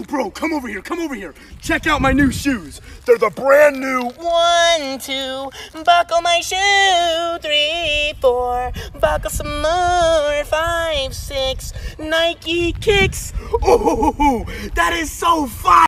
bro, come over here. Check out my new shoes. They're the brand new 1, 2, buckle my shoe. 3, 4, buckle some more. 5, 6, Nike kicks. Oh, that is so fire.